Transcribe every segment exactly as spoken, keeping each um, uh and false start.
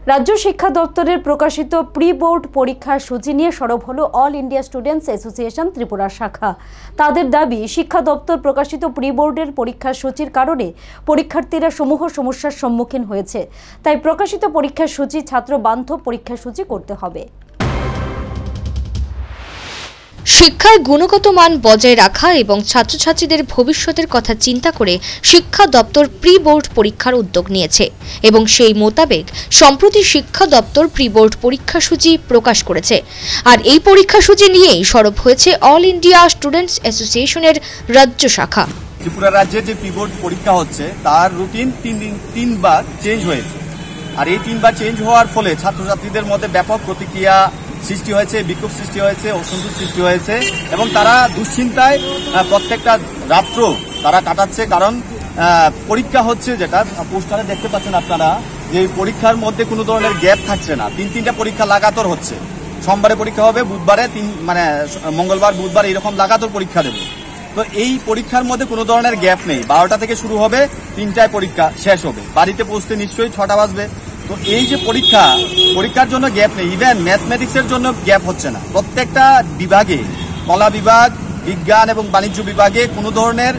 রাজ্য শিক্ষা দপ্তরের প্রকাশিত প্রি বোর্ড পরীক্ষার সূচি নিয়ে সরব হলো all India students association Tripura শাখা। তাদের দাবি, শিক্ষা দপ্তর প্রকাশিত প্রি বোর্ডের পরীক্ষার সূচির কারণে পরীক্ষার্থীরা সমূহ সমস্যার সম্মুখীন হয়েছে। তাই প্রকাশিত পরীক্ষার সূচি ছাত্র বান্ধব পরীক্ষার সূচি করতে হবে। শিক্ষায় গুণগত মান বজায় রাখা এবং ছাত্রছাত্রীদের ভবিষ্যতের কথা চিন্তা করে শিক্ষা দপ্তর প্রি বোর্ড পরীক্ষার উদ্যোগ নিয়েছে এবং সেই মোতাবেক সম্প্রতি শিক্ষা দপ্তর প্রি বোর্ড পরীক্ষাসূচি প্রকাশ করেছে। আর এই পরীক্ষাসূচি নিয়েই সরব হয়েছে অল ইন্ডিয়া স্টুডেন্টস অ্যাসোসিয়েশনের রাজ্য শাখা। ত্রিপুরা রাজ্যে যে প্রি বোর্ড পরীক্ষা হচ্ছে তার রুটিন তিন দিন তিনবার চেঞ্জ হয়েছে, আর এই তিনবার চেঞ্জ হওয়ার ফলে ছাত্রছাত্রীদের মধ্যে ব্যাপক প্রতিক্রিয়া সৃষ্টি হয়েছে, বিক্ষোভ সৃষ্টি হয়েছে, অসন্তোষ সৃষ্টি হয়েছে এবং তারা দুশ্চিন্তায় প্রত্যেকটা রাত্র তারা কাটাচ্ছে। কারণ পরীক্ষা হচ্ছে, যেটা পোস্টারে দেখতে পাচ্ছেন আপনারা, যে পরীক্ষার মধ্যে কোনো ধরনের গ্যাপ থাকছে না। তিন তিনটা পরীক্ষা লাগাতার হচ্ছে। সোমবারে পরীক্ষা হবে, বুধবারে তিন মানে মঙ্গলবার বুধবার এইরকম লাগাতার পরীক্ষা দেবে। তো এই পরীক্ষার মধ্যে কোনো ধরনের গ্যাপ নেই। বারোটা থেকে শুরু হবে, তিনটায় পরীক্ষা শেষ হবে। বাড়িতে পৌঁছতে নিশ্চয়ই ছটা বাজবে। তো এই যে পরীক্ষা, পরীক্ষার জন্য গ্যাপ নেই। ইভেন ম্যাথমেটিক্সের জন্য গ্যাপ হচ্ছে না। প্রত্যেকটা বিভাগে, কলা বিভাগ, বিজ্ঞান এবং বাণিজ্য বিভাগে কোনো ধরনের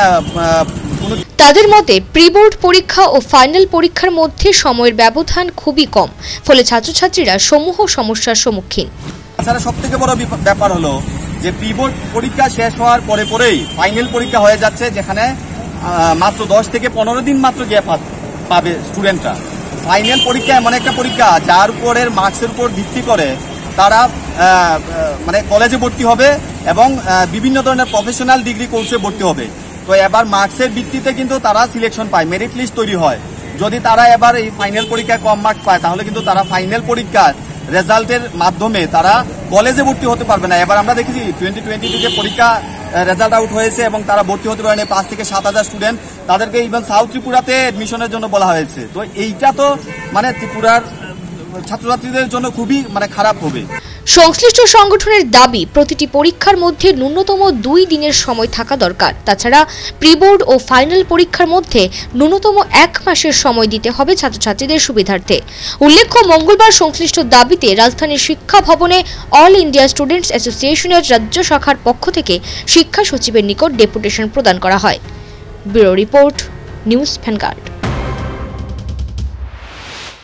তাদের মতে প্রি বোর্ড পরীক্ষা ও ফাইনাল পরীক্ষার মধ্যে সময়ের ব্যবধান খুবই কম, ফলে ছাত্রছাত্রীরা সমূহ সমস্যার সম্মুখীন। তাছাড়া সব থেকে বড় ব্যাপার হলো যে প্রি বোর্ড পরীক্ষা শেষ হওয়ার পরে পরেই ফাইনাল পরীক্ষা হয়ে যাচ্ছে, যেখানে মাত্র দশ থেকে পনেরো দিন মাত্র গ্যাপ পাবে স্টুডেন্টরা। ফাইনাল পরীক্ষা এমন একটা পরীক্ষা যার উপরের মার্কসের উপর ভিত্তি করে তারা মানে কলেজে ভর্তি হবে এবং বিভিন্ন ধরনের প্রফেশনাল ডিগ্রি কোর্সে ভর্তি হবে। তো এবার মার্কসের ভিত্তিতে কিন্তু তারা সিলেকশন পায়, মেরিট লিস্ট তৈরি হয়। যদি তারা এবার এই ফাইনাল পরীক্ষায় কম মার্কস পায়, তাহলে কিন্তু তারা ফাইনাল পরীক্ষার রেজাল্টের মাধ্যমে তারা কলেজে ভর্তি হতে পারবে না। এবার আমরা দেখেছি টোয়েন্টি টোয়েন্টি যে পরীক্ষা রেজাল্ট আউট হয়েছে এবং তারা ভর্তি হতে পারেনি পাঁচ থেকে সাত হাজার স্টুডেন্ট, তাদেরকে ইভেন সাউথ ত্রিপুরাতে এডমিশনের জন্য বলা হয়েছে। তো এইটা তো মানে ত্রিপুরার ছাত্রছাত্রীদের জন্য খুবই মানে খারাপ হবে। সংশ্লিষ্ট সংগঠনের দাবি, প্রতিটি পরীক্ষার মধ্যে ন্যূনতম দুই দিনের সময় থাকা দরকার। তাছাড়া প্রি বোর্ড ও ফাইনাল পরীক্ষার মধ্যে ন্যূনতম এক মাসের সময় দিতে হবে ছাত্রছাত্রীদের সুবিধার্থে। উল্লেখ্য, মঙ্গলবার সংশ্লিষ্ট দাবিতে রাজধানীর শিক্ষা ভবনে অল ইন্ডিয়া স্টুডেন্টস অ্যাসোসিয়েশনের রাজ্য শাখার পক্ষ থেকে শিক্ষা সচিবের নিকট ডেপুটেশন প্রদান করা হয়। Bureau report, news vanguard.